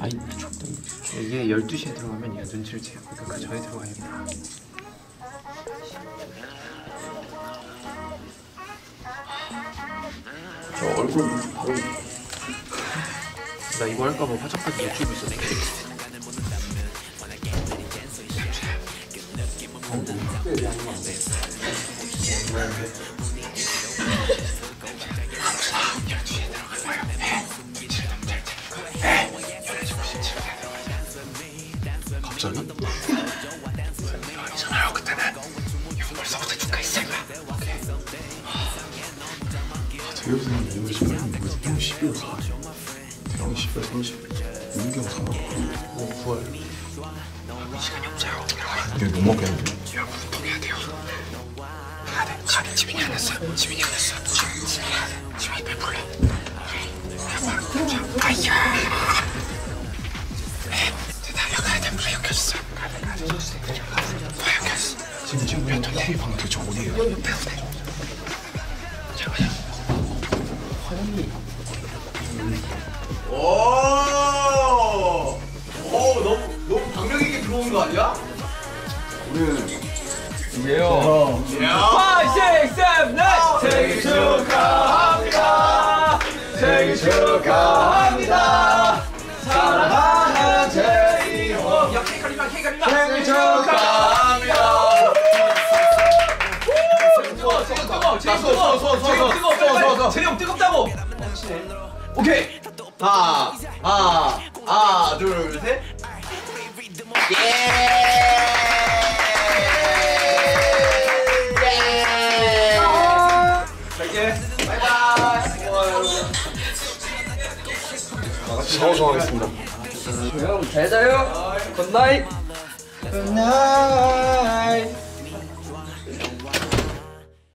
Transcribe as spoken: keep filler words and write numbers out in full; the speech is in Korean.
아이 미쳤다. 이게 열두 시에 들어가면 얘가 눈치를 채요. 그러니까 그 전에 들어가야 돼. 저 얼굴 바로 나 이거 할까봐 화장까지 유튜브 있었어. 갑자기? 이거 아니잖아요. 그때는 이거 벌써부터 줄까 있을 거야. 대우 선생님 이월 십팔일 뭐지? 형 십이월 사일. 태영이 십이월 삼십. 윤경 삼월. 어, 구월. 시간이 없어요. 이거 못 먹겠는데? 이거 운동해야 돼요. 가야 돼. 가야 돼. 지민이 안 했어. 지민이 안 했어. 지민이 가야 돼. 지민이 배불러. 아이야. 달려가야 돼. 물에 엮였어. 가야 돼. 가야 돼. 물에 엮였어. 지금 지금 왜 또 테이프 방금 저 어디에요? 여기 옆에 오네. 잠깐만요. 화장이. 오, 오, 너무 너무 박력 있게 들어온 거 아니야? 우리는 이게요. 파이브, 식스, 세븐, 에잇! 생일 축하합니다. 생일 축하합니다. 사랑하는 제이홉. 야, 케이크 가리마, 케이크 가리마. 생일 축하합니다. 뜨거워, 뜨거워, 뜨거워. 제이홉 뜨거워, 제이홉 뜨거워. 제이홉 뜨겁다고. 오케이. 하나, 하나, 하나, 둘, 셋. 갈게. 바이바이. 샤워하겠습니다. 여러분 잘 자요. 굿나잇. 굿나잇.